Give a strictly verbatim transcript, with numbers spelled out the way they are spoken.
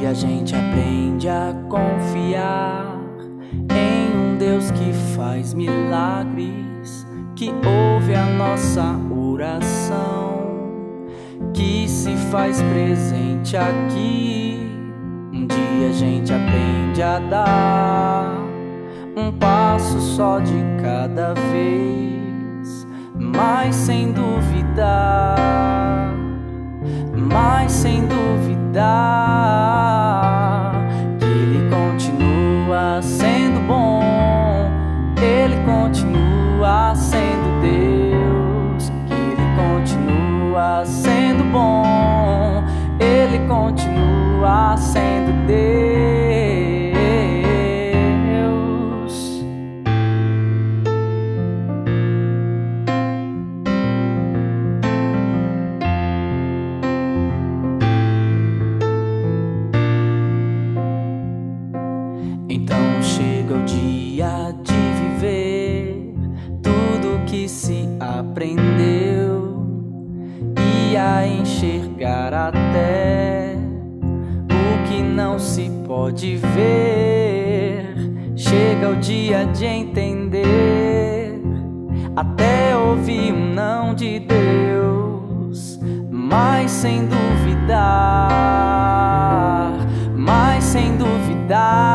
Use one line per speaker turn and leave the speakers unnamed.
dia a gente aprende a confiar em um Deus que faz milagres, que ouve a nossa oração, que se faz presente aqui. Um dia a gente aprende a dar um passo só de cada vez, mas sem duvidar, mas sem duvidar que Ele continua sendo bom, Ele continua sendo Deus, que Ele continua sendo bom, Ele continua sendo Deus. Então chega o dia de viver tudo que se aprendeu e a enxergar até o que não se pode ver. Chega o dia de entender, até ouvir um não de Deus, mas sem duvidar, mas sem duvidar